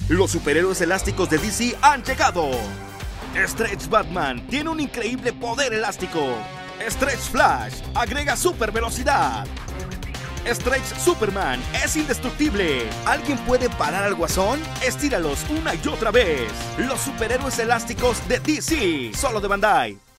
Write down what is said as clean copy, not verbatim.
Los superhéroes elásticos de DC han llegado. Stretch Batman tiene un increíble poder elástico. Stretch Flash agrega super velocidad. Stretch Superman es indestructible. ¿Alguien puede parar al Guasón? Estíralos una y otra vez. Los superhéroes elásticos de DC, solo de Bandai.